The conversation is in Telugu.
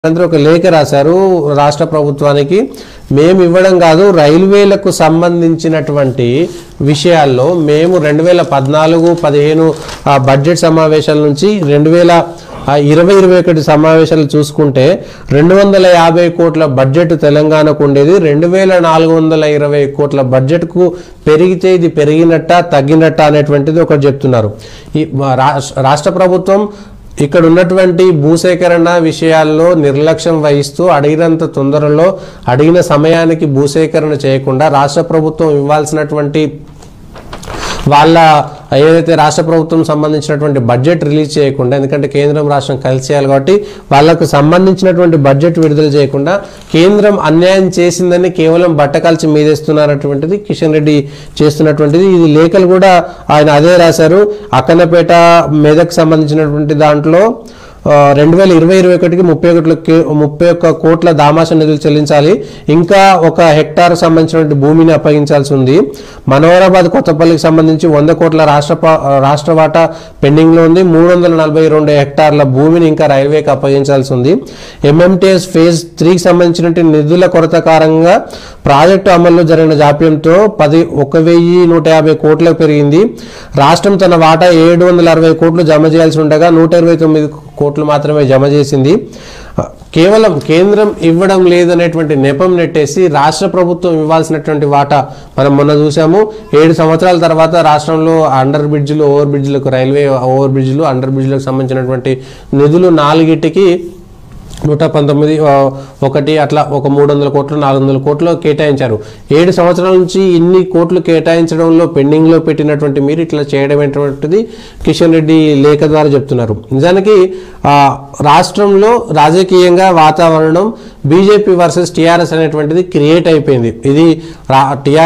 అందరూ ఒక లేఖ రాశారు రాష్ట్ర ప్రభుత్వానికి. మేము ఇవ్వడం కాదు, రైల్వేలకు సంబంధించినటువంటి విషయాల్లో మేము 2014-15 బడ్జెట్ సమావేశాల నుంచి 2020-21 సమావేశాలు చూసుకుంటే 250 కోట్ల బడ్జెట్ తెలంగాణకు ఉండేది. 2420 కోట్ల బడ్జెట్కు పెరిగితే ఇది పెరిగినట్ట తగ్గినట్ట అనేటువంటిది ఒకటి చెప్తున్నారు. ఈ రాష్ట్ర ప్రభుత్వం ఇక్కడ ఉన్నటువంటి భూసేకరణ విషయాల్లో నిర్లక్ష్యం వహిస్తూ అడిగినంత తొందరలో అడిగిన సమయానికి భూసేకరణ చేయకుండా రాష్ట్ర ప్రభుత్వం ఇవ్వాల్సినటువంటి వాళ్ళ ఏదైతే రాష్ట్ర ప్రభుత్వం సంబంధించినటువంటి బడ్జెట్ రిలీజ్ చేయకుండా, ఎందుకంటే కేంద్రం రాష్ట్రం కలిసి చేయాలి కాబట్టి వాళ్ళకు సంబంధించినటువంటి బడ్జెట్ విడుదల చేయకుండా కేంద్రం అన్యాయం చేసిందని కేవలం బట్టకాల్చి మీదేస్తున్నటువంటిది కిషన్ రెడ్డి చేస్తున్నటువంటిది. ఇది లేఖలు కూడా ఆయన అదే రాశారు. అక్కన్నపేట మెదక్ సంబంధించినటువంటి దాంట్లో 2020-21కి 31 కోట్ల దామాష నిధులు చెల్లించాలి. ఇంకా 1 హెక్టార్ సంబంధించినటువంటి భూమిని అప్పగించాల్సి ఉంది. మనోహరాబాద్ కొత్తపల్లికి సంబంధించి 100 కోట్ల రాష్ట్ర వాటా పెండింగ్లో ఉంది. 342 హెక్టార్ల భూమిని ఇంకా రైల్వేకి అప్పగించాల్సి ఉంది. ఎంఎంటీఎస్ ఫేజ్ 3కి సంబంధించినటువంటి నిధుల కొరత కారణంగా ప్రాజెక్టు అమల్లో జరిగిన జాప్యంతో 1150 కోట్లకు పెరిగింది. రాష్ట్రం తన వాటా 760 కోట్లు జమ చేయాల్సి ఉండగా 129 కోట్లు మాత్రమే జమ చేసింది. కేవలం కేంద్రం ఇవ్వడం లేదనేటువంటి నెపం నెట్టేసి రాష్ట్ర ప్రభుత్వం ఇవ్వాల్సినటువంటి వాటా మనం మొన్న చూసాము. 7 సంవత్సరాల తర్వాత రాష్ట్రంలో అండర్ బ్రిడ్జ్లు, ఓవర్ బ్రిడ్జ్లకు, రైల్వే ఓవర్ బ్రిడ్జ్లు, అండర్ బ్రిడ్జ్లకు సంబంధించినటువంటి నిధులు 4గిటికి 119 ఒకటి అట్లా ఒక 300 కోట్లు 400 కోట్లు కేటాయించారు. 7 సంవత్సరాల నుంచి ఇన్ని కోట్లు కేటాయించడంలో పెండింగ్లో పెట్టినటువంటి మీరు ఇట్లా చేయడం ఏంటటువంటిది కిషన్ రెడ్డి లేఖ ద్వారా చెప్తున్నారు. నిజానికి రాష్ట్రంలో రాజకీయంగా వాతావరణం బీజేపీ వర్సెస్ టీఆర్ఎస్ అనేటువంటిది క్రియేట్ అయిపోయింది. ఇది టీఆర్ఎస్